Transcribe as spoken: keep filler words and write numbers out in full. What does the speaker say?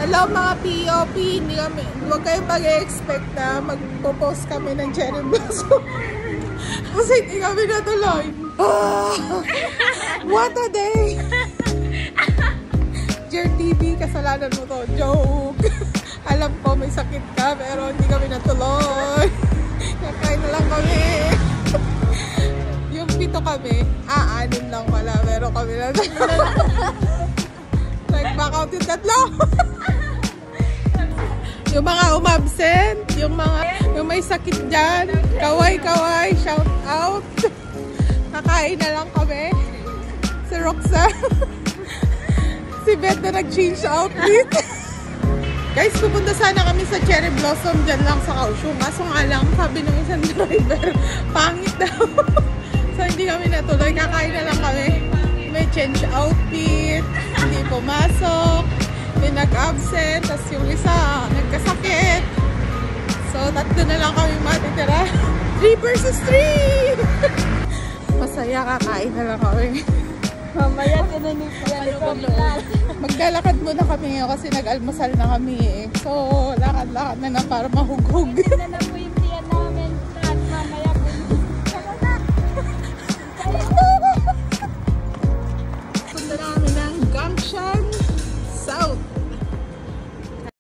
Hello mga P O P, hindi kami, huwag kayong mag-expect na magpo-post kami ng cherry blossom. Kasi hindi kami natuloy. Ah, what a day! Dear T V, kasalanan mo to. Joke! Alam ko may sakit ka, pero hindi kami natuloy. Nakain na lang kami. Yung pito kami, ah, anim lang pala, pero kami na nag-back out yung tatlo. Yung mga umabsent, yung mga yung may sakit dyan, kaway-kaway, shout out. Kakain na lang kami. Si Roxanne. Si Beth na nag-change outfit. Guys, pupunta sana kami sa cherry blossom dyan lang sa Kaohsiung. Kaso nga lang, sabi ng isang driver, pangit daw. So hindi kami natuloy, kakain na lang kami. May change outfit, hindi pumasok, may nag-absent, tapos yung isa nagkasakit. So tatlo na lang kami matitira. three versus three! Masaya, kakain na lang kami. Mamaya tinanisiyan ko lang. Maglalakad muna kami ngayon kasi nag-almusal na kami eh. So lakad-lakad na na para mahughog. Ito na po yung